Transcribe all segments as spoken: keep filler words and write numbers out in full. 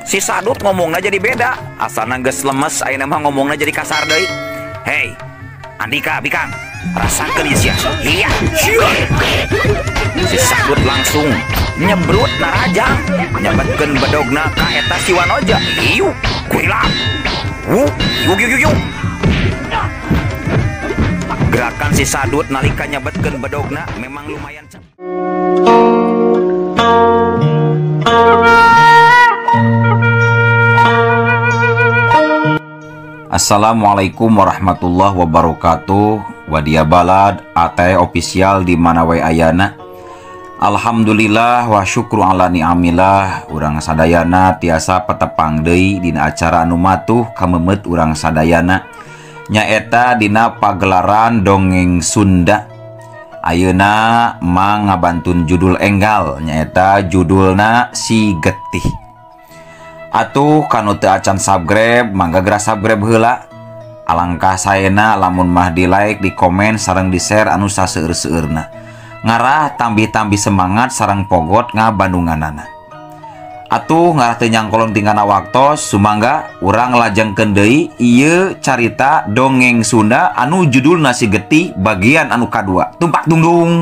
si Sadut ngomongnya jadi beda. Asana geus lemes, ayeuna mah ngomongnya jadi kasar deui. Hei, Andika, Bikang, rasakeun ieu sia. Iya. Si Sadut langsung nyebrut narajang, nyabetkeun bedogna ka eta si Wanoja. Iu, kuilang. Wuh, yuk yuk yuk yuk. Gerakan si Sadut nalika nyabetkeun bedogna memang lumayan cepet. Assalamualaikum warahmatullahi wabarakatuh. Wadia balad Ate official di mana wae ayana. Alhamdulillah wa syukru ala ni'amillah. Urang sadayana tiasa petepang deui dina acara anu matuh kamemet urang sadayana nyaeta dina pagelaran dongeng Sunda. Ayeuna mang ngabantun judul enggal nyaeta judulna Si Getih. Atuh kanu teu acan subscribe mangga geura subscribe heula. Alangkah saena lamun mah di like, di komen sareng di share anu saseueur-seueurna. Ngarah tambih-tambih semangat sareng pogot ngabandunganana. Atuh ngarah teu nyangkolong tinggalna waktos sumangga urang lajengkeun deui ieu carita dongeng Sunda anu judulna Si Getih bagian anu kadua. Tumpak dungdung.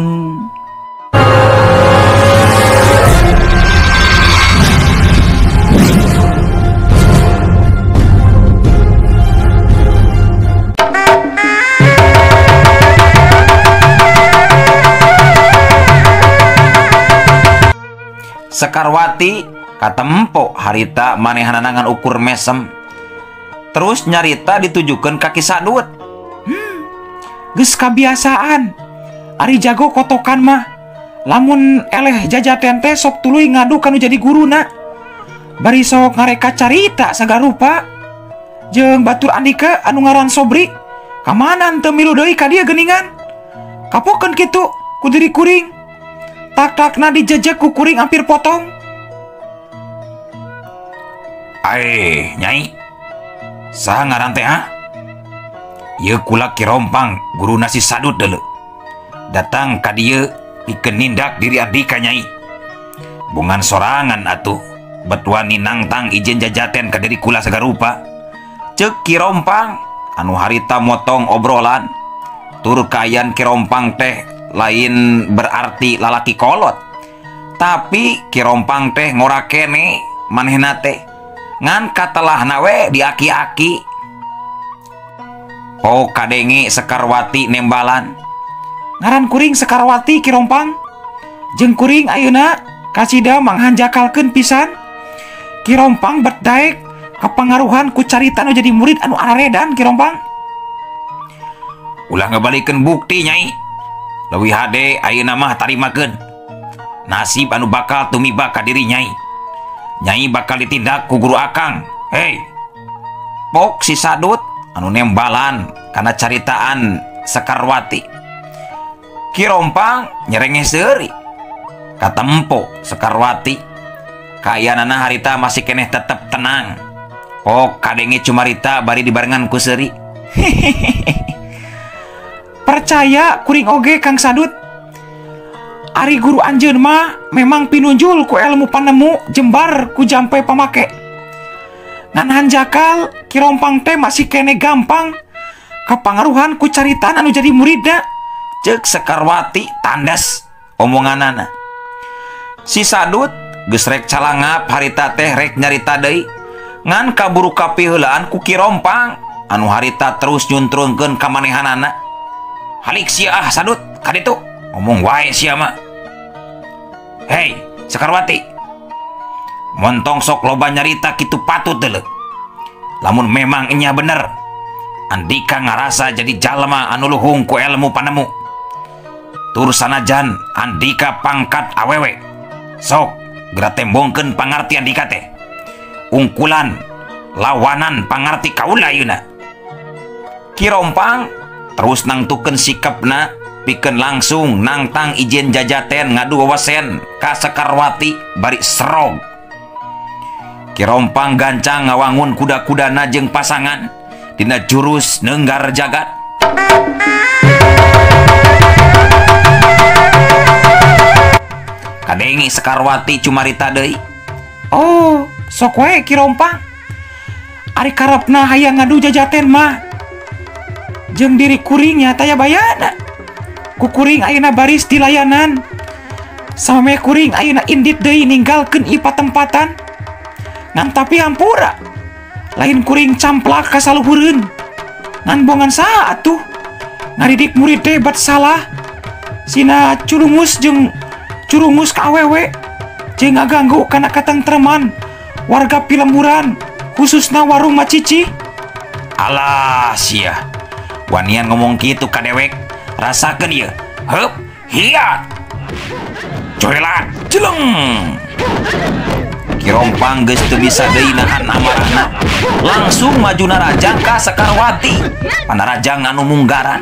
Sekarwati katempo harita manehanangan ukur mesem. Terus nyarita ditujukan kaki Sadut. Hmm, geus kabiasaan. Ari jago kotokan mah. Lamun eleh jajaten teh sok tuluy ngadu kanu jadi guruna. Bari sok ngareka carita sagarupa. Jeung batur Andika anu ngaran Sobri. Kamanan teu milu deui ka dieu geuningan. Kapokeun kitu ku diri kuring. Tak-takna dijejek ku kuring hampir potong. Ae, Nyai. Saha ngaran teh ha? Ieu kula Ki Rompang, guruna si Sadut deuleu. Datang ka dieu pikeun nindak diri Andika Nyai. Bungan sorangan atuh, bet wani nangtang ijen jajaten ka diri kula sagarupa. Ceuk Ki Rompang anu harita motong obrolan. Tur kayan Ki Rompang teh lain berarti lalaki kolot, tapi Ki Rompang teh ngora kene manehna teh ngan katelahna we diaki-aki. Oh kadenge Sekarwati nembalan. Ngaran kuring Sekarwati Ki Rompang. Jeung kuring ayeuna kasida manghanjakalkeun pisan. Ki Rompang bet daek kapangaruhan ku carita anu jadi murid anu araredan Ki Rompang. Ulah ngabalikeun bukti Nyai. Leuwih hade ayeuna mah tarimakeun nasib anu bakal tumiba ka diri Nyai. Nyai bakal ditindak ku guru akang. Hei, pok si Sadut anu nembalan kana caritaan Sekarwati. Ki Rompang nyerengeh seuri katempo Sekarwati. Kayanana harita masih keneh tetep tenang. Pok kadenge cumarita bari dibarengan ku seuri. Percaya kuring oge Kang Sadut. Ari guru anjeun mah memang pinunjul ku ilmu panemu jembar ku jampe pamake. Ngan hanjakal Ki Rompang teh masih kene gampang kapangaruhan ku caritaan anu jadi muridna. Ceuk Sekarwati tandas omonganana. Si Sadut geus rek calangap harita teh rek nyarita deui ngan kaburu kapiheulaan ku Ki Rompang anu harita terus nyuntrungkeun ka manehanana. Halik sia ah Sadut kaditu ngomong wae sia mah. Hei Sekarwati, montong sok loba nyarita kitu patut deuleu. Lamun memang nya bener Andika ngarasa jadi jalma anu luhung ku ilmu panemu. Tur sanajan Andika pangkat awewe, sok geura tembongkeun pangarti Andika teh. Ungkulan lawanan pangarti kaula ayeuna. Ki Rompang terus nangtukeun sikapna pikeun langsung nangtang ijen jajaten ngadu wawasen ka Sekarwati bari serog. Ki Rompang gancang ngawangun kuda-kudana jeung pasangan dina jurus neunggar jagat. Kadenge Sekarwati cumarita deui. Oh, sok we Kirompang ari karepna hayang ngadu jajaten mah jeung diri kuringnya taya bayana ku kuring ayeuna baris di layanan sameme kuring ayeuna indit deui ninggalkeun ipa tempatan ngan tapi hampura lain kuring camplak ka saluhureun ngan bongan saha atuh ngadidik murid teh bat salah sina curungus jeung curungus ka awewe jeung ngaganggu kana katentreman warga Pilemburan khususna warung Macici. Alah sia wanian ngomong gitu ka dewek rasakeun ieu heup hiat corelat jeleng Kirompang geus teu bisa deui nahan amarahna langsung majuna rajang ka Sekarwati panarajang anu munggaran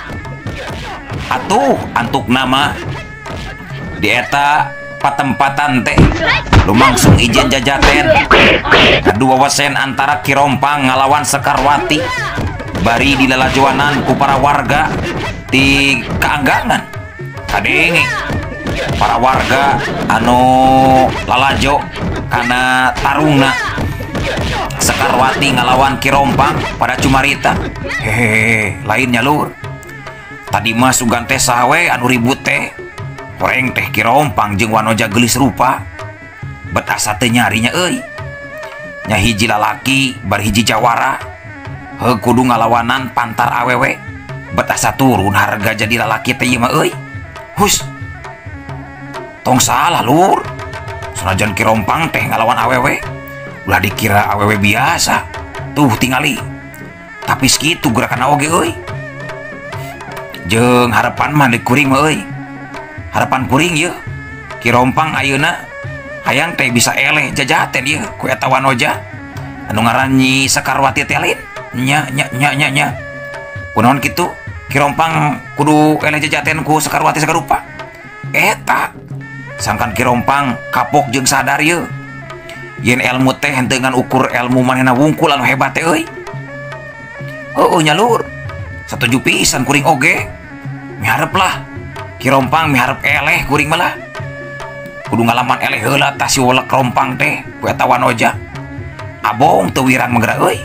atuh antuk nama di eta patempatan teh lumangsung ijen jajaten kedua wasen antara Kirompang ngalawan Sekarwati bari di lalajoanan ku para warga di kaanggangan kadenge para warga anu lalajo karena tarungna Sekarwati ngalawan Kirompang pada cumarita hehehe lainnya lur tadi mah sugan teh sawe anu ribut teh koreng teh Kirompang jeung wanoja gelis rupa bet asa teu nyarinya euy nya hiji lalaki bar hiji jawara heug kudu ngalawanan pantar awewe bet asa turun harga jadi lalaki teh ieu mah euy hus tong salah lur sanajan Kirompang teh ngalawan awewe ulah dikira awewe biasa tuh tingali tapi segitu gerakan oge euy jeung harapan mah di kuring mah euy harapan kuring ye Kirompang ayeuna hayang teh bisa eleh jajaten ye ku eta wanoja anu ngaran Nyi Sekarwati teh lain nya nya nya nya nya kunaon kitu Kirompang kudu eleh jajaten ku Sekarwati sagarupa eta sangkan Kirompang kapok jeung sadar ye yen ilmu teh henteu ngan ukur ilmu manehna wungkul anu hebat teh euy heueuh nya lur satuju pisan kuring oge miharep lah Kirompang miharep eleh kuring malah kudu ngalaman eleh heula tah si wolek Rompang teh ku eta wanoja abong teu wirang mageura euy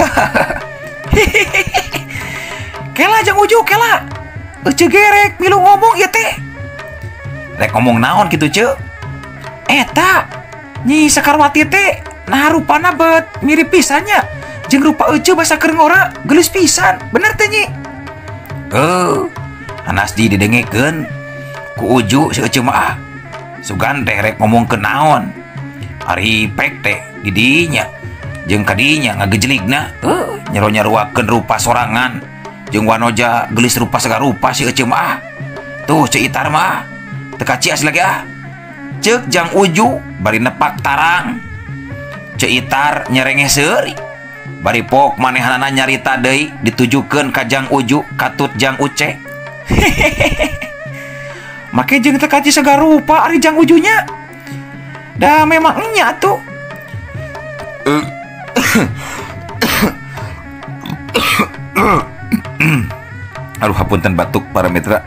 kela jeung ujuk kela eueuh gerek milu ngomong ieu teh rek ngomong naon kitu ceuk eta Nyi Sekarwati teh nah rupana bet mirip pisannya jeung rupa eueuh basa keur ngora geus pisan bener teh Nyi heuh anas di didengekeun ku uju si eueuh mah sugan teh rek ngomong ke naon ari pek teh di dinya jeung kadinya ngagejligna heuh nyaro-nyaruakeun rupa sorangan jeung wanoja gelis rupa sagarupa si eueuh mah tuh ceuk itar mah teu kacias lagi ah ceuk jang uju bari nepak tarang ceuk itar nyerengeh seuri bari pok manehanana nyarita deui ditujukeun ka jang uju katut jang uce make jeung teu kaci sagarupa ari jang ujunya dah memang nya tuh aduh hapunten batuk para mitra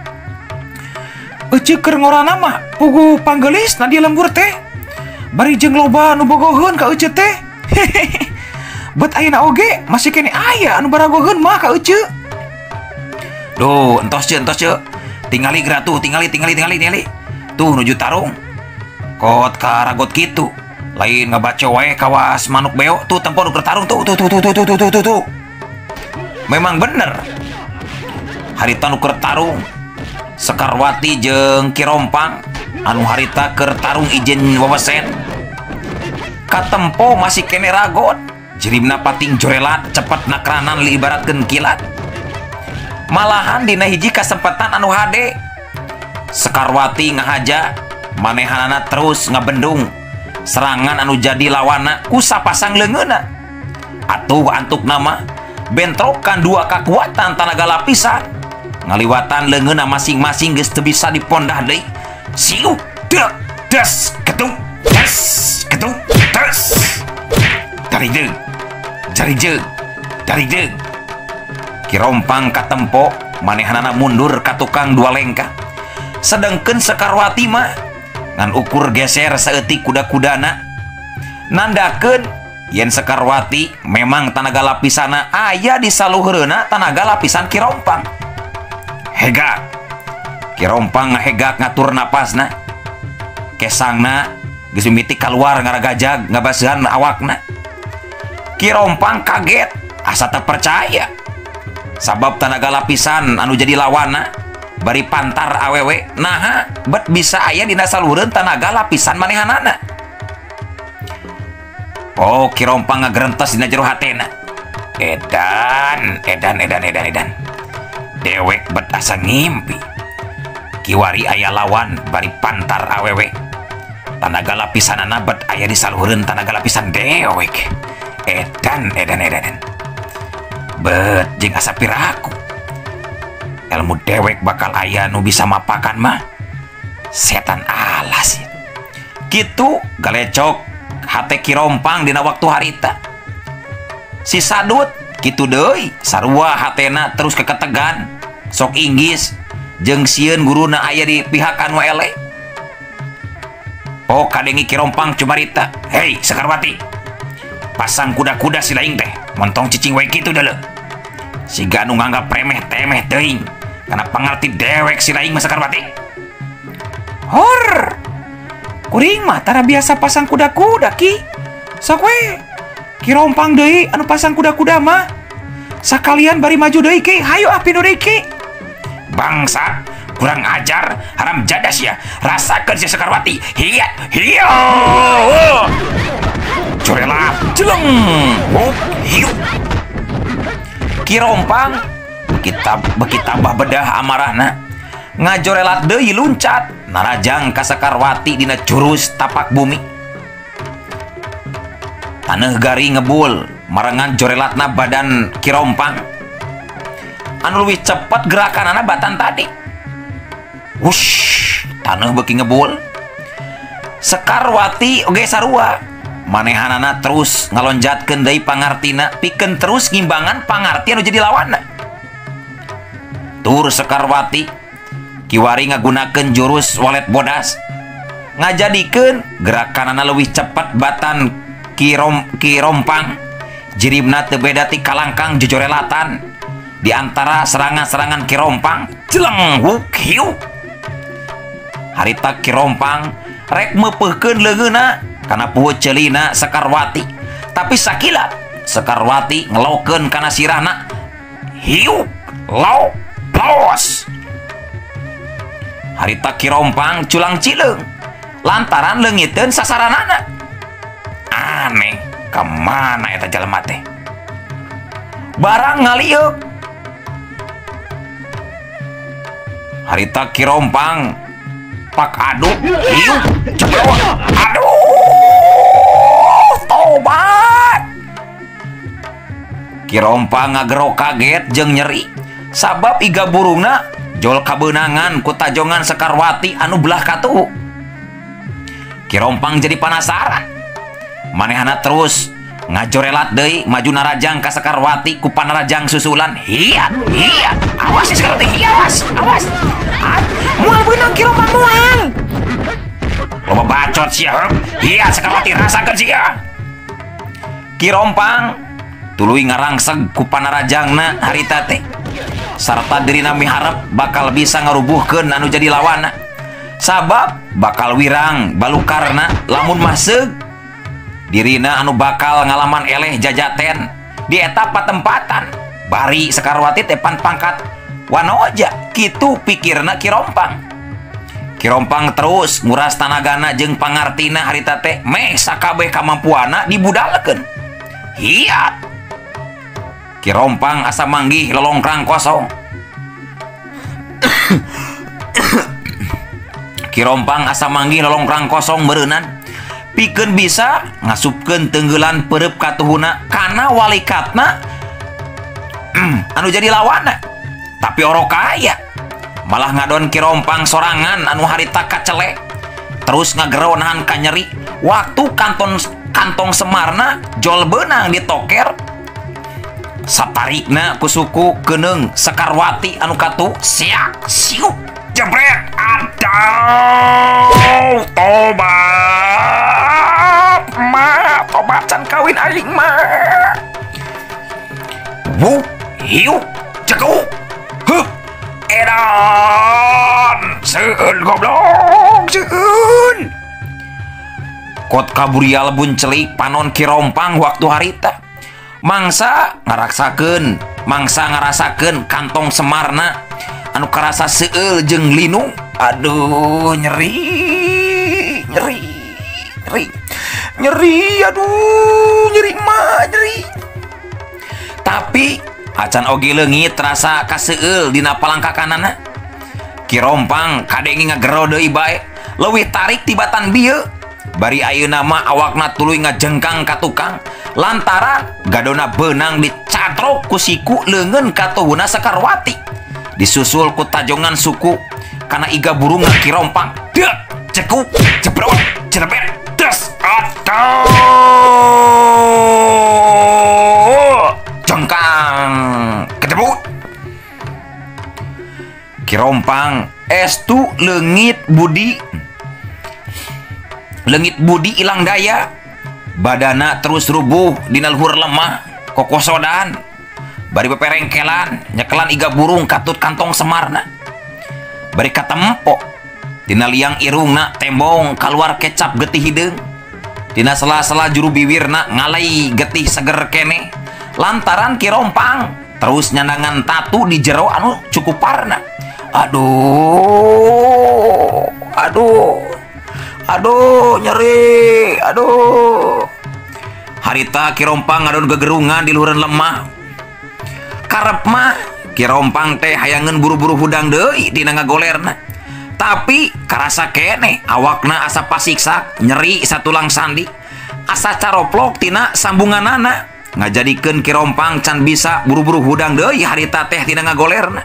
eueuh keur ngorana mah pugu panggelisna di lembur teh bari jeung loba anu bogoheun ka eueuh teh bet ayeuna oge masih kene aya anu baragoheun mah ka eueuh duh entos ce entos ce tingali gratuh tingali tingali tingali tingali tuh nuju tarung kot karagot kitu lain ngabaco wae kawas manuk beo tuh tempo nu tarung tuh tuh tuh tuh tuh tuh tuh tuh tuh memang bener harita nu keur tarung Sekarwati jeung Kirompang anu harita keur tarung ijen wawasen katempo masih kene ragot jirimna pating jorelat cepet nakranan li ibaratkeun kilat malahan dina hiji kasempatan anu hade Sekarwati ngahaja manehanana terus ngabendung serangan anu jadi lawana ku sapasang leungeuna atuh antuk nama bentrokan dua kekuatan tanaga lapisan ngaliwatan leungeuna masing-masing geus teu bisa dipondah deui siu teu des ketung des ketung des dari deug dari deug dari deug Kirompang katempo manehanana mundur ka tukang dua lengkah sedengkeun Sekarwati mah ngan ukur geser saeutik kuda-kudana nandakeun yen Sekarwati memang tanaga lapisana aya di saluheureuna tanaga lapisan Kirompang. Hega Kirompang ngahegak ngatur napasna, kesangna geus mimiti kaluar ngaragajag ngabaseuhan awakna. Kirompang kaget asa teu percaya sabab tanaga lapisan anu jadi lawanna bari pantar awewe naha bet bisa aya dina saluheureun tanaga lapisan manehanana. Oh, Kirompang ngagerentes dina jero hatena. Edan, edan, edan, edan, edan. Dewek bet asa ngimpi. Kiwari aya lawan bari pantar awewe. Tanaga lapisanana bet aya di saluheureun tanaga lapisan dewek. Edan, edan, edan. Bet jeung asa piraku. Ilmu dewek bakal aya nu bisa mapakan mah. Setan alas. Kitu galecok hate Kirompang dina waktu harita. Si Sadut kitu deui sarua hatena terus keketegan sok inggis jeung sieun guruna aya di pihak anu eleh. Oh kadengi Kirompang cumarita, "Hei Sekarwati, pasang kuda-kuda si laing teh montong cicing we kitu deuleu. Siga anu nganggap remeh temeh teuing kana pangarti dewek si laing mah Sekarwati." Hor, kuring mah tara biasa pasang kuda-kuda ki. Sok we Kirompang deui anu pasang kuda-kuda mah. Sakalian bari maju deui ki, hayu api nu deui ki. Bangsa kurang ajar, haram jadas ya. Rasakeun si Sekarwati. Hiat, hiyo. Curela, jeleng. Huk, hiu. Kirompang kita bekitambah bedah amarahna. Ngajorelat deui luncat narajang ka Sekarwati dina curus tapak bumi. Taneuh gari ngebul marengan jorelatna badan Kirompang. Anu leuwih cepet gerakanana batan tadi. Wush, taneuh beuki ngebul. Sekarwati oge sarua. Manehanana terus ngalonjatkeun deui pangartina pikeun terus ngimbangan pangarti anu jadi lawanna. Tur Sekarwati kiwari ngagunakeun jurus walet bodas. Ngajadikeun gerakanana leuwih cepet batan Kirom Kirompang. Jiribna teu beda ti kalangkang jojorelatan di antara serangan-serangan Kirompang. Jeleng wuk hiu. Harita Kirompang rek meupeuhkeun leungeunna kana pueuh ceulina Sekarwati. Tapi sakilat Sekarwati ngelokeun kana sirahna. Hiu, law, los. Harita Kirompang culang cileung lantaran leungiteun sasaranana. Aneh, kemana eta jelema teh? Barang ngaliuk. Harita Kirompang pak aduk, hiu, ceblok, aduh, tobat. Kirompang ngagero kaget jeung nyeri, sabab iga burungna jol kabeunangan ku tajongan Sekarwati anu belah katuhu. Kirompang jadi penasaran. Manehana terus ngajorelat deui maju narajang ka Sekarwati ku panarajang susulan. Hiat, hiat, awas si Sekarwati, awas, awas. Moal beunang Kirompang moal. Loba bacot sia, hiat Sekarwati rasakeun sia. Kirompang tuluy ngarangseg ku panarajangna harita teh. Sarta dirina miharep bakal bisa ngarubuhkeun anu jadi lawanna. Sabab bakal wirang balukarna lamun maseg. Dirina anu bakal ngalaman eleh jajaten di eta patempatan. Bari Sekarwati tepan pangkat wanoja, kitu pikirna Kirompang. Kirompang terus nguras tanagana jeung pangartina harita teh meh sakabeh kamampuana dibudalkeun. Hiat. Kirompang asa manggih lolongkrang kosong. Kirompang asa manggih lolongkrang kosong beureunan. Pikeun bisa ngasupkeun tenggelan pereup katuhuna kana walikatna mm, anu jadi lawanna. Tapi orok aya malah ngadon Kirompang sorangan anu harita kacelek terus ngagero nahan ka nyeri. Waktu kantong kantong semarna jol beunang ditoker satarikna ku suku keneung Sekarwati anu katu siak siup jebret. Aduh, tobat, maaf. tobat can kawin aing mah. Wuh, hiu, ceku, huh, edan, seun goblok, seun. Kot kaburial bun celik panon Kirompang waktu harita. Mangsa ngaraksakeun, mangsa ngarasakeun kantong semarna anu karasa seueul jeung linu. Aduh, nyeri, nyeri, nyeri, nyeri, aduh, nyeri mah, nyeri. Tapi acan oge leungit terasa kaseueul dina palangka kanana. Kirompang kadenge ngagero deui bae, leuwih tarik tibatan bieu. Bari ayeuna mah awakna tuluy ngajengkang ka tukang lantaran gadona beunang dicatrok ku siku leungeun ka tuhuna Sakarwati. Disusul ku tajongan suku kana iga burung Kirompang. Deuh, cekuk, jebrot, cerebet, des, atuh. Jengkang kedebut. Kirompang estu leungit budi leungit budi ilang daya, badana terus rubuh dina luhur lemah kokosodan. Bari beperengkelan nyekelan iga burung katut kantong semarna. Bari katempo dina liang irungna tembong kaluar kecap getih hideung. Dina sela-sela juru bibirna ngalai getih seger kene lantaran Kirompang terus nyandangan tatu di jero anu cukup parna. Aduh, aduh, aduh, nyeri, aduh. Harita Kirompang ngadon gegerungan di luhureun lemah. Karep mah Kirompang teh hayangeun buru-buru hudang deui dina ngagolerna. Tapi karasa kene awakna asa pasiksak, nyeri satulang sandi, asa caroplok tina sambunganana. Ngajadikeun Kirompang can bisa buru-buru hudang deui harita teh tina ngagolerna.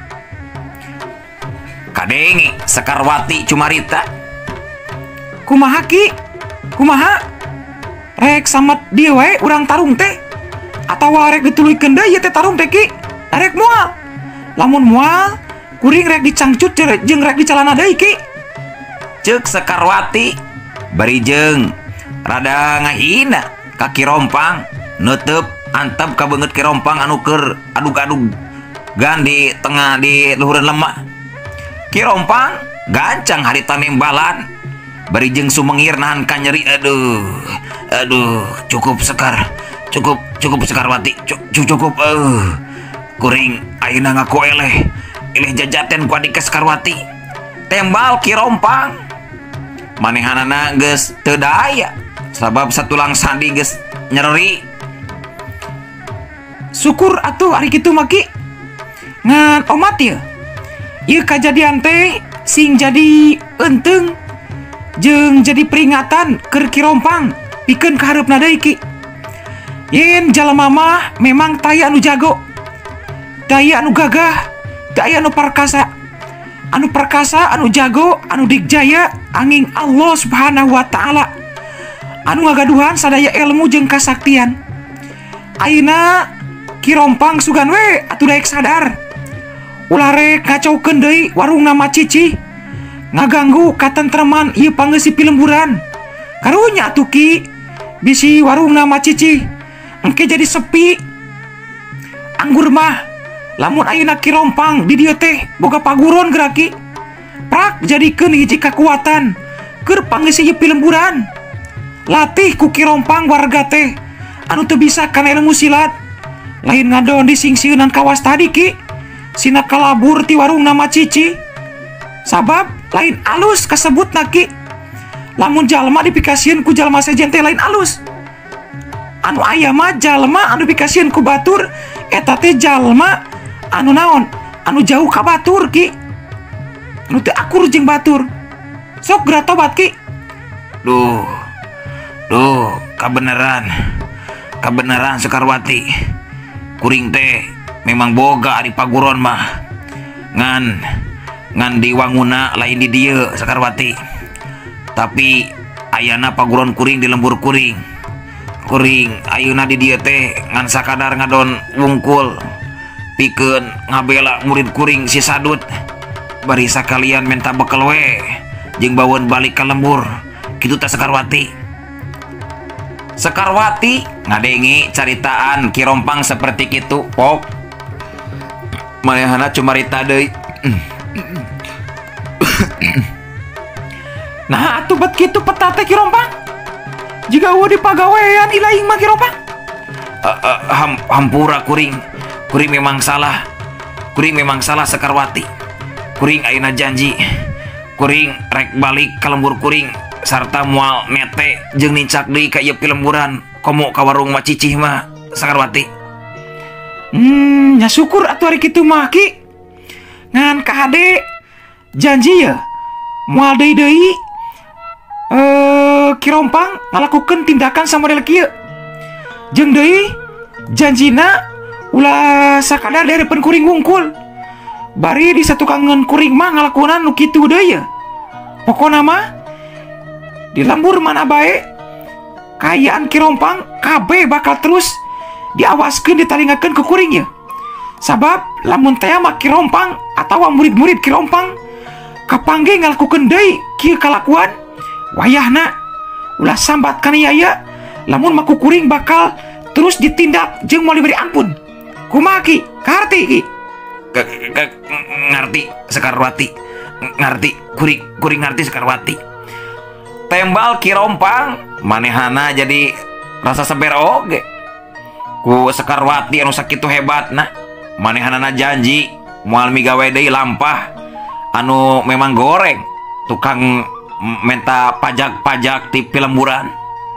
Kadenge Sakarwati cumarita. Kumaha Ki? Kumaha? Rek samet dieu we urang tarung teh. Atawa rek dituluykeun deui teh tarung teh Ki? Rek moal. Lamun moal, kuring rek dicangcut jeung rek dicalana deui Ki. Ceuk Sakarwati bari jeung rada ngahina ka Kirompang. Nutup antep ka beungeut Kirompang anu keur adug-adug gan di tengah di luhureun lemah. Kirompang gancang harita nembalan bari jeung sumengir nahan ka nyeri. Aduh, aduh, cukup Sekar, cukup, cukup Sakarwati, cukup, uh. Kuring ayeuna ngaku eleh, eleh jajaten ku adik Sakarwati. Tembal Kirompang, manehanana geus teu daya, sabab satulang sandi geus nyeri. Syukur atuh ari kitu mah Ki. Ngan omat ieu. Ieu kajadian teh sing jadi enteung jeung jadi peringatan keur Kirompang pikeun ka hareupna deui Ki. Yen jalema mah memang taya anu jago, daya anu gagah, daya anu perkasa, anu perkasa, anu jago, anu digjaya angin Allah Subhanahu wa taala. Anu ngagaduhan sadaya ilmu jeung kasaktian. Ayeuna Kirompang sugan we atuh daek sadar. Ulah rek ngacaukeun deui warungna Macici. Ngaganggu katentreman ieu pangeus pilemburan. Karunya atuh Ki, bisi warungna Macici engke jadi sepi. Anggur mah lamun ayeuna Kirompang di dieu teh boga paguron geura Ki. Prak jadikeun hiji kakuatan keur pangeus ieu pilemburan. Latih ku Kirompang warga teh anu teu bisa kana ilmu silat. Lain ngadon di singsieunan kawas tadi Ki, sina kalabur ti warungna Macici. Sabab lain alus kasebutna Ki. Lamun jalma dipikasieun ku jalma sejen teh lain alus. Anu aya mah jalma anu dipikasieun ku batur eta teh jalma anu naon? Anu jauh ka batur Ki. Anu teu akur jeung batur. Sok geura tobat Ki. Duh. Duh, kabeneran. Kabeneran Sakarwati. Kuring teh memang boga ari paguron mah. Ngan ngan di wanguna lain di dieu Sakarwati. Tapi ayana paguron kuring di lembur kuring. Kuring ayeuna di dieu teh ngan sakadar ngadon wungkul pikeun ngabela murid kuring si Sadut. Bari sakalian menta bekel we jeung baweun balik ka lembur. Kitu teh Sakarwati. Sekarwati ngadengi caritaan Kirompang seperti itu. Pok manehana cumarita deui. Nah atuh bet kitu peta teh Kirompang. Jika eueuh di pagawean ilaing mah Kirompang. Uh, uh, ham, hampura kuring. Kuring memang salah. Kuring memang salah Sekarwati. Kuring ayeuna janji. Kuring rek balik ka lembur kuring sarta moal nete jeung nincak deui ka ieu pilemburan komo ka warung Macicih mah Sekarwati. Hmm, nya syukur atuh ari kitu mah Ki. Ngan ka Hade janji ya moal deui-deui eh Kirompang ngalakukeun tindakan samodel kieu. Jeung deui janjina ulah sakadar darepeun kuring wungkul. Bari di satukangeun kuring mah ngalakunan nu kitu deui ya. Pokona mah di lembur mana bae kayaan Kirompang kabeh bakal terus diawaskeun ditalingakeun ke kuring ya. Sabab lamun teh mah Kirompang atawa murid-murid Kirompang kapangge ngalakukeun deui kieu kalakuan wayahna ulah sambat kana ieu lamun maku kuring bakal terus ditindak jeung moal diberi ampun. Kumaha Ki? Karti Ki? Ngarti Sekarwati. Ngarti kuring kuring ngarti Sekarwati. Tembal Kirompang manehana jadi rasa seber oge ku Sekarwati anu sakitu hebatna. Manehana janji moal migawe deui lampah anu memang goreng tukang menta pajak-pajak ti pilemburan.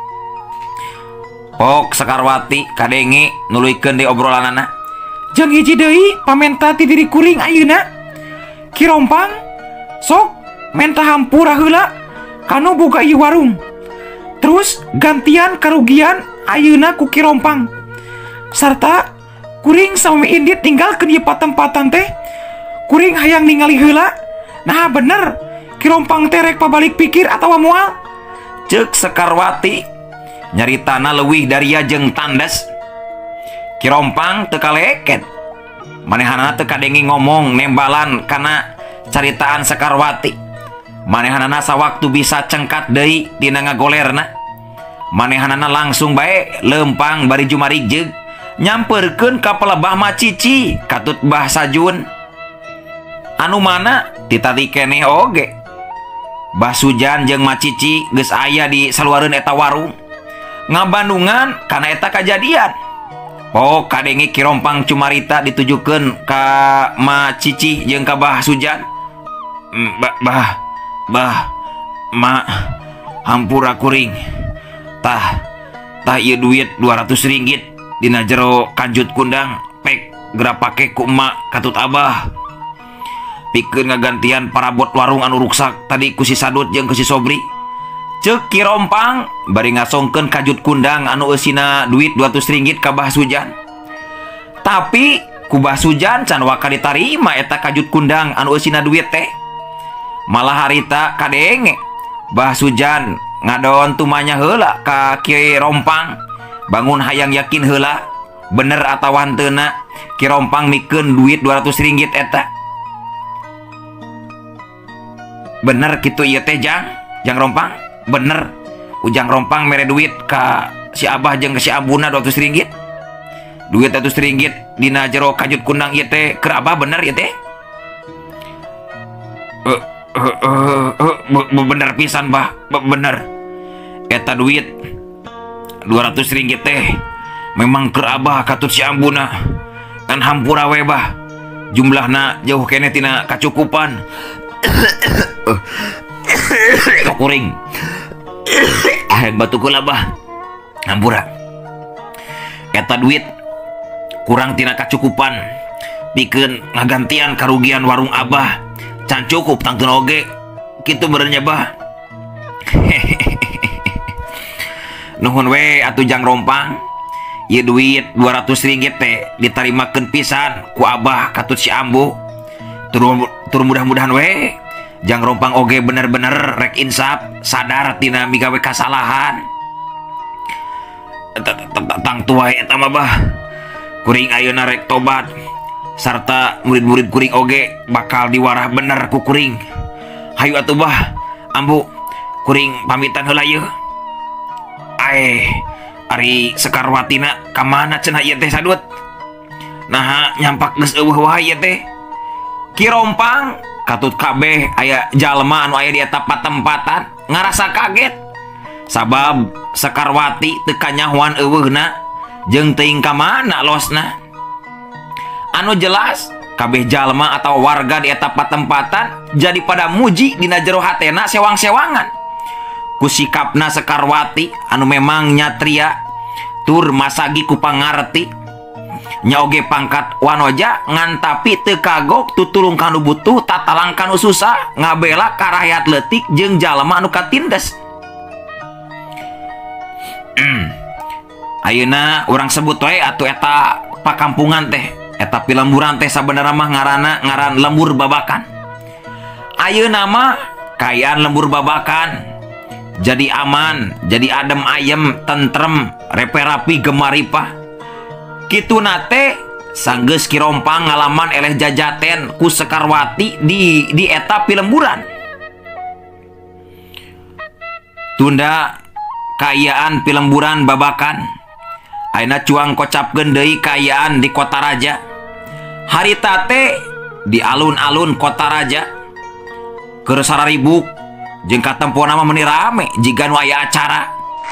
Pok Sekarwati kadenge nuluykeun deui obrolanana. Jeung hiji deui pamenta ti diri kuring ayeuna Kirompang sok menta hampura heula kanu boga ieu warung. Terus gantian karugian ayeuna ku Kirompang. Sarta kuring sami indit tinggalkeun ieu patempatan teh kuring hayang ningali heula nah bener Kirompang teh rek pabalik pikir atawa moal. Ceuk Sekarwati nyaritana leuwih dari jeung tandes. Kirompang teu kaleket. Manehana teu kadenge ngomong nembalan kana caritaan Sekarwati. Manehanana sawaktu bisa cengkat deui dina ngagolerna. Manehanana langsung bae lempang bari jumarijeg nyamperkeun ka pelebah Macicih katut Bah Sajun. Anu mana ditadi keneh oge Bah Sujan jeung Macicih geus aya di saluareun eta warung ngabandungan kana eta kajadian. Oh kadenge Kirompang cumarita ditujukeun ka Macicih jeung ka Bah Sujan. Bah bah bah ma hampura kuring tah tah ieu duit dua ratus ringgit dina jero kanjut kundang pek geura pake ku emak katut abah pikeun ngagantian parabot warung anu ruksak tadi ku si Sadut jeung ku si Sobri. Ceuk Kirompang bari ngasongkeun kajut kundang anu eusina duit dua ratus ringgit ka Bah Sujan. Tapi ku Bah Sujan can waka ditarima eta kajut kundang anu eusina duit teh. Malah harita kadenge Bah Sujan ngadon tumanya heula ka Kirompang bangun hayang yakin heula bener atawa hanteuna Kirompang mikeun duit dua ratus ringgit eta. Bener kitu ieu teh Jang Jang Rompang bener ujang Rompang mere duit ka si Abah jeung ka si Abuna dua ratus ringgit. Duit dua ratus ringgit dina jero kajut kundang ieu teh keur Abah bener ieu teh. Uh, uh, uh, uh, bener pisan Bah bener eta duit dua ratus ringgit teh memang keur Abah katut si Ambuna kan hampura we Bah jumlahna jauh kene tina kacukupan. Kuring ah batu kula Bah hampura eta duit kurang tina kacukupan pikeun ngagantian karugian warung Abah can cukup tangkeun oge kitu benernya Bah. Nuhun we atuh Jang Rompang ieu duit dua ratus ringgit teh ditarimakeun pisan ku Abah katut si Ambu. Tur tur mudah-mudahan we Jang Rompang oge bener-bener rek insaf sadar tina migawe kasalahan. Tang tua eta mah Bah kuring ayeuna rek tobat sarta murid-murid kuring oge bakal diwarah bener ku kuring. Hayu atuh Bah Ambu kuring pamitan heula yeuh. Ae Ari Sekarwatina kamana cenah ieu teh Sadut? Nah nyampak geus eueuh wae ieu teh. Ki Rompang katut kabeh aya jalma anu aya di eta patempatan ngarasa kaget sabab Sekarwati teu kanyahoan eueuhna jeung teuing ka mana losna. Anu jelas kabeh jalma atau warga di eta patempatan jadi pada muji dina jero hatena sewang-sewangan ku sikapna Sekarwati anu memang nyatria tur masagi ku pangarti nya oge pangkat wanoja ngan tapi teu kagok tutulung kanu butuh tatalang kanu susah ngabela ka rakyat leutik jeung jalma anu katindes. Ayeuna urang sebut wae atuh eta pakampungan teh eta pilemburan teh sabenerna mah ngaranna ngaran lembur babakan. Ayeuna mah kayaan lembur babakan jadi aman, jadi adem ayem, tentrem, repe rapi gemaripah. Kitu nate sanggeus Ki Rompang ngalaman eleh jajaten ku Sekarwati di di eta pilemburan. Tunda kayaan pilemburan babakan. Ayeuna cuang kocapkeun deui kayaan di Kota Raja. Harita teh di alun-alun Kota Raja keur sararibuk jeung katempo nama meuni rame jiga nu aya acara.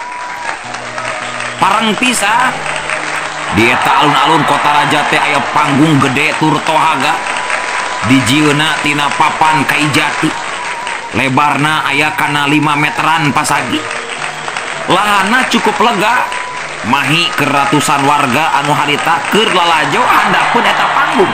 Pareng pisan di eta alun-alun Kota Raja teh aya panggung gede tur tohaga dijieuna tina papan kai jati lebarna aya kana lima meteran pasagi. Lahana cukup lega mahi ke ratusan warga anu harita keur lalajo handapun eta panggung.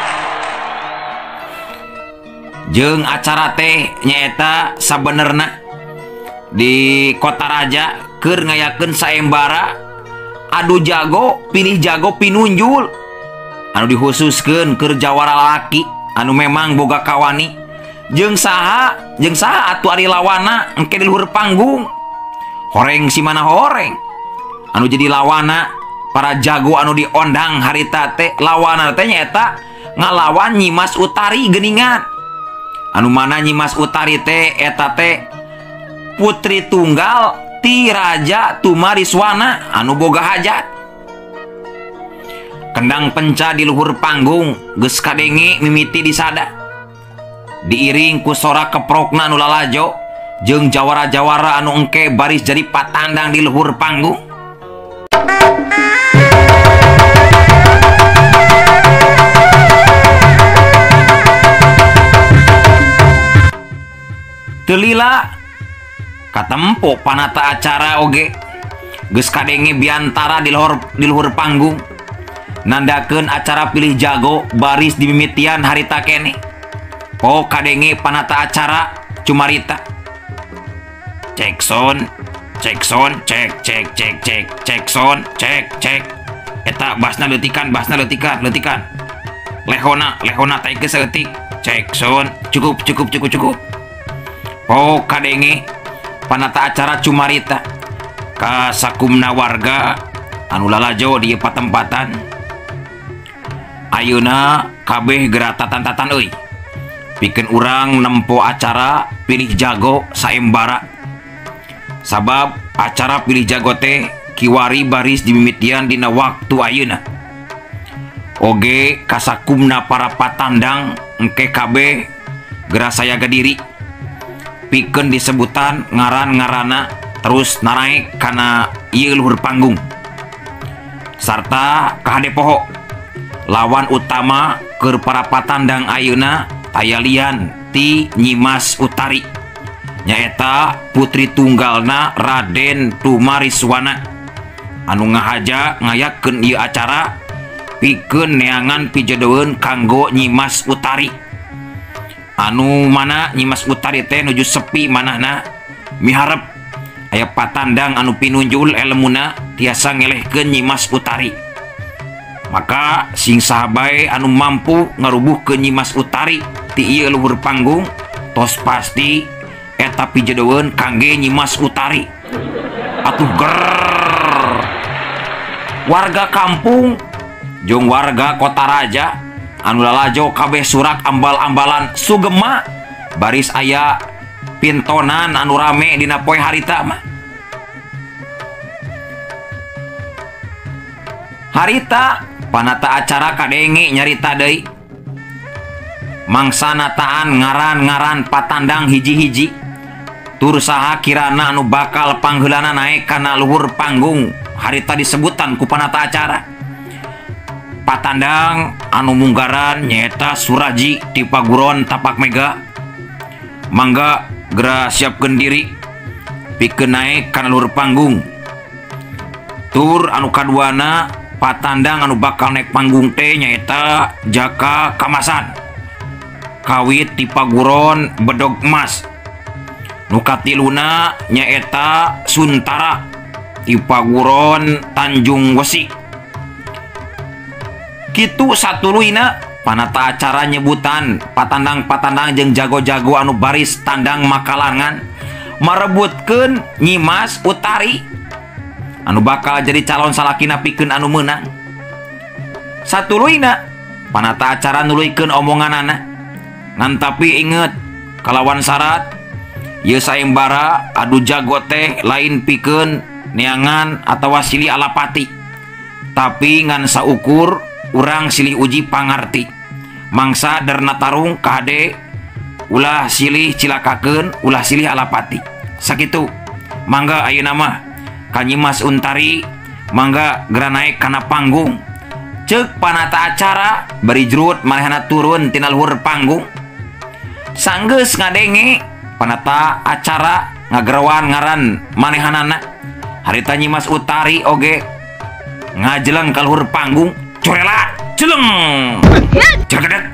Jeung acara teh nyaeta sabenerna di Kota Raja keur ngayakeun saembara adu jago pilih jago pinunjul anu dikhususkeun keur jawara lalaki anu memang boga kawani jeung saha jeung saha atuh ari lawana engke di luhur panggung. Horeng si mana horeng anu jadi lawana para jago anu diondang harita teh lawana teh nyaeta ngalawan Nyimas Utari geuningan. Anu mana Nyimas Utari teh eta teh putri tunggal ti Raja Tumariswana anu boga hajat. Kendang penca di luhur panggung geus kadenge mimiti disada. Diiring ku sorak keprokna anu lalajo jeung jawara-jawara anu engke baris jadi patandang di luhur panggung. Telila katempo panata acara oge geus kadenge biantara di luhur di luhur panggung nandakeun acara pilih jago baris di mimitian harita kene. Po kadenge panata acara cumarita cek son cek son cek cek cek cek cek son cek cek eta basna leutikan basna leutikan leutikan lehona lehona taikeun saeutik cek son cukup cukup cukup cukup. Po kadenge panata acara cumarita ka sakumna warga anu lalajo di patempatan. Ayeuna kabeh geura tatan-tatan euy pikeun urang nempo acara pilih jago saembara sabab acara pilih jago teh kiwari baris dimimitian dina waktu ayeuna. Oge kasakumna para patandang engke kabeh geura sayaga diri pikeun disebutan ngaran-ngaranna terus naraek kana ieu luhur panggung. Sarta kahade poho lawan utama keur para patandang ayeuna aya lian ti Nyimas Utari nyaeta putri tunggalna Raden Tumariswana anu ngahaja ngayakeun ieu acara pikeun neangan pijodoeun kanggo Nyimas Utari. Anu mana Nyimas Utari teh nuju sepi manahna miharep aya patandang anu pinunjul elmuna tiasa ngelehkeun Nyimas Utari. Maka sing sahabae anu mampu ngarubuhkeun Nyimas Utari ti ieu luhur panggung tos pasti eta pijodoeun kangge Nyimas Utari. Atuh ger warga kampung jeung warga Kota Raja anu lalajo kabeh surak ambal-ambalan sugema baris aya pintonan anu rame dina poe harita mah. Harita panata acara kadenge nyarita deui. Mangsana taan ngaran-ngaran patandang hiji-hiji. Tur saha kirana anu bakal pangheulana naek kana luhur panggung. Harita disebutan ku panata acara. Patandang anu munggaran nyaeta Suraji ti paguron Tapak Mega. Mangga gera siapkeun diri pikeun naek kana luhur panggung. Tur anu kaduana patandang anu bakal naik panggung teh nyaeta Jaka Kamasan. Kawit ti paguron Bedog Emas. Nu katiluna nyaeta Suntara ti paguron Tanjung Wesi. Kitu satuluina panata acara nyebutan patandang-patandang jeung jago-jago anu baris tandang makalangan marebutkeun Nyimas Utari anu bakal jadi calon salakina pikeun anu meunang. Satuluina panata acara nuluykeun omonganana ngan tapi inget kalawan syarat ieu sayembara adu jago teh lain pikeun neangan atawa silih alapati, tapi ngan saukur urang silih uji pangarti. Mangsa derna tarung kade ulah silih cilakakeun ulah silih alapati sakitu. Mangga ayeuna mah ka Nyimas Untari mangga gera naek kana panggung. Ceuk panata acara bari jrut manehna turun tina luhur panggung. Sanggeus ngadenge panata acara ngagerowan ngaran manehanana. Harita Nyimas Utari oge ngajeleng ka luhur panggung. Corela jeleng jagedeg.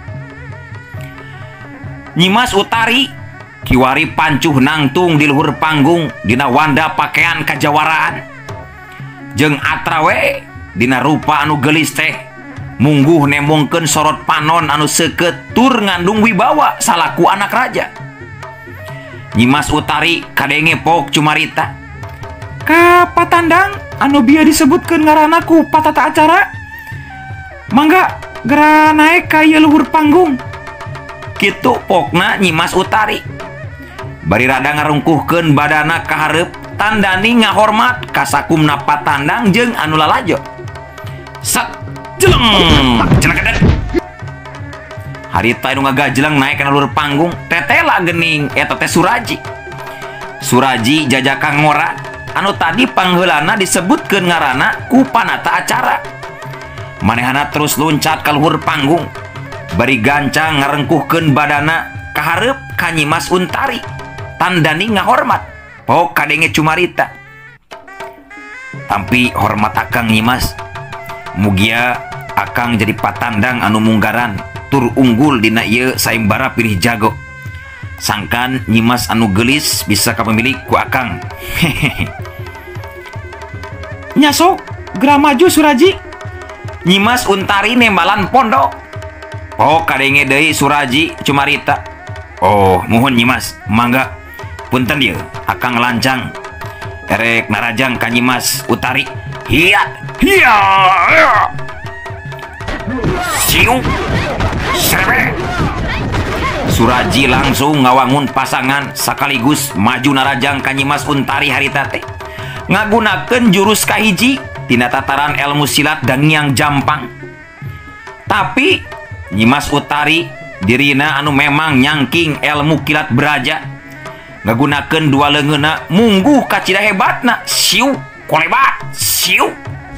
Nyimas Utari kiwari pancuh nangtung di luhur panggung dina wanda pakaian kajawaraan jeung atrawe dina rupa anu gelis teh mungguh nemongkeun sorot panon anu seukeut tur ngandung wibawa salaku anak raja. Nyimas Utari kadenge pok cumarita Ka patandang anu bieu disebutkeun ngaranna ku patata acara. Mangga gera naek ka ieu luhur panggung. Kitu pokna Nyimas Utari. Bari rada ngarungkuhkeun badana ka hareup tandani ngahormat ka sakumna patandang jeung anu lalajo. Sat jeleng cenah. Harita anu ngagajeleng naek kana luhur panggung tetela geuning eta teh Suraji. Suraji Jajaka Ngora anu tadi pangheulana disebutkeun ngaranna ku panata acara. Manehana terus loncat ka luhur panggung bari gancang ngarengkuhkeun badana ka hareup ka Nyimas Untari tandani ngahormat pok kadenge cumarita. Tampi hormat akang Nyimas, mugia akang jadi patandang anu munggaran tur unggul dina ieu sayembara pilih jago. Sangkan Nyimas anu gelis bisa kapemilik ku akang. Nyasok gera maju Suraji. Nyimas Untari nembalan pondok. Oh kadenge deui Suraji cumarita. Oh muhun Nyimas, mangga punten dieu akang lancang erek narajang ka Nyimas Utari. Hiya hiya siu serebe. Suraji langsung ngawangun pasangan sakaligus maju narajang ka Nyimas Untari harita teh ngagunakeun jurus kahiji tina tataran ilmu silat dan yang jampang. Tapi Nyimas Utari dirina anu memang nyangking ilmu kilat beraja ngagunakeun dua leungeunna mungguh ka cida hebatna siu kolebat siu.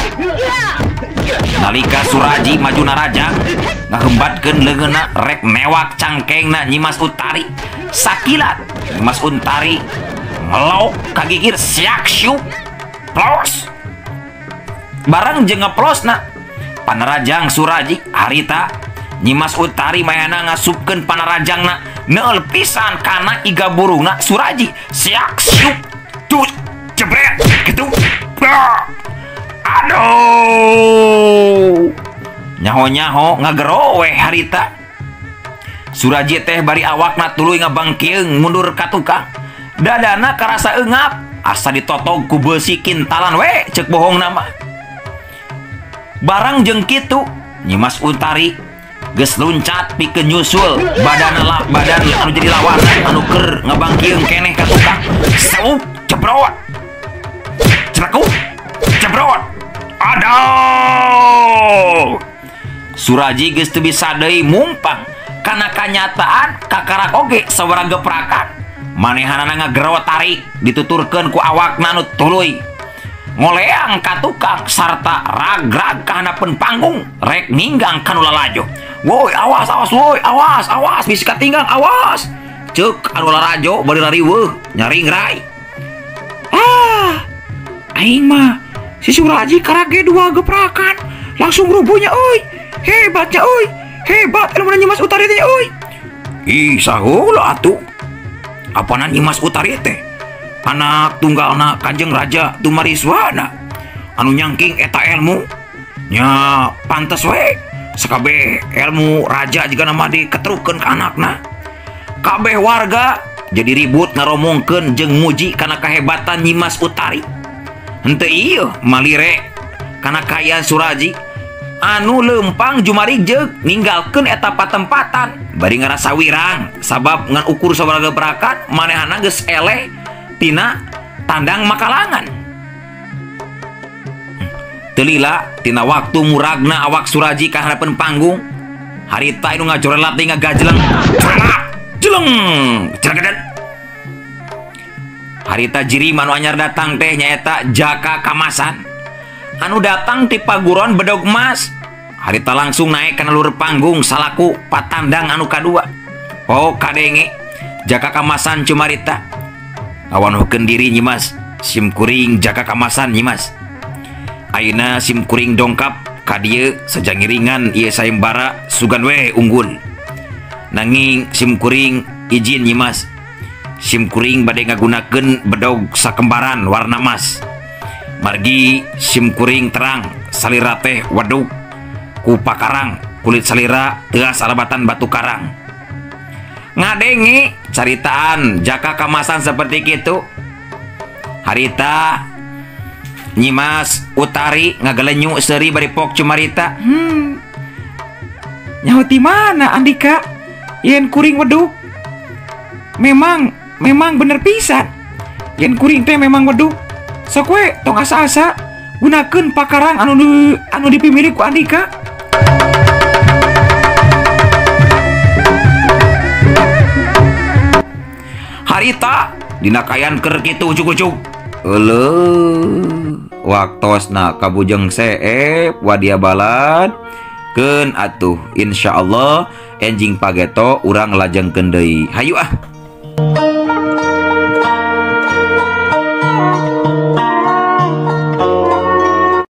Nalika Suraji maju narajang ngahembatkeun leungeunna rek newak cangkengna Nyimas Utari sakilat Nyimas Untari ngelok kagigir siak siu plos. Barang jeung ngeplosna panarajang Suraji harita Nyimas Utari mayana ngasupkeun panarajangna neul pisan kana iga burungna Suraji siak siup tut jebret kitu. Aduh nyaho-nyaho ngagerowe harita. Suraji teh bari awakna tuluy ngabangkieung mundur ka tukang. Dadana karasa eungap asa ditotog ku beusi kintalan we ceuk bohong nama. Barang jeung kitu Nyimas Untari geus luncat pikeun nyusul badan lah badan anu jadi lawanan anu keur ngabangkieung keneh ka tukang. Saup jebrot cerakuk jebrot. Aduh, Suraji geus teu bisa deui mumpang karena kanyataan kakarak oge sabaraha geprakan. Manehanana ngagerot tarik dituturkeun ku awakna anu tuluy. Ngoleang ka tukang sarta ragrag ka hanapeun panggung rek ninggang kanu lalajo. Woi, awas awas woi, awas awas bisi katinggang awas. Ceuk anu lalajo bari lariweuh nyaring rai. Ah, aing mah si Suraji karage dua geprakan langsung rubuhnya euy. Hebatnya euy. Hebat ilmu Nyimas Utari teh euy. Ih, saheula atuh. Apana Nyimas Utari teh? Anak tunggalna Kanjeng Raja Tumariswana anu nyangking eta ilmu nya pantes we sakabeh ilmu raja jika nama diketerukeun ka anakna. Kabeh warga jadi ribut ngaromongkeun jeung muji kana kahebatan Nyimas Utari. Henteu ieu malire kana kaayaan Suraji anu lempang jumarig jeug ninggalkeun eta patempatan bari ngarasa wirang sabab ngan ukur sabaraha gebrakan manehana geus eleh tina tandang makalangan. Telila tina waktu muragna awak Suraji ka harapan panggung harita anu ngajorelat deui ngagajeleng jeleng cergedet. Harita jiri anu anyar datang teh nyaeta Jaka Kamasan anu datang ti paguron bedog emas. Harita langsung naik kana lur panggung salaku patandang anu kadua. Oh kadenge Jaka Kamasan cumarita ngawanhukeun diri Nyimas simkuring Jaka Kamasan Nyimas. Ayeuna simkuring dongkap ka dieu sajangiringan ieu sayembara sugan we unggul. Nanging simkuring izin Nyimas. Simkuring bade ngagunakeun bedog sakembaran warna emas. Margi simkuring terang salira teh waduk ku pakarang kulit salira teu salabatan batu karang. Ngadenge caritaan Jaka Kamasan seperti itu. Harita Nyimas Utari ngagalenyu seuri bari pok cumarita. Hmm. Nyaho ti mana Andika? Yen kuring weduk. Memang memang bener pisan. Yen kuring teh memang weduk. Sok we tong asa-asa gunakeun pakarang anu anu dipimiri ku Andika. Harita dina kayan keur kitu ucug-ucug. Euleuh, waktosna kabujeng seep wadia balad. Keun atuh insyaallah enjing pageto urang lajengkeun deui. Hayu ah.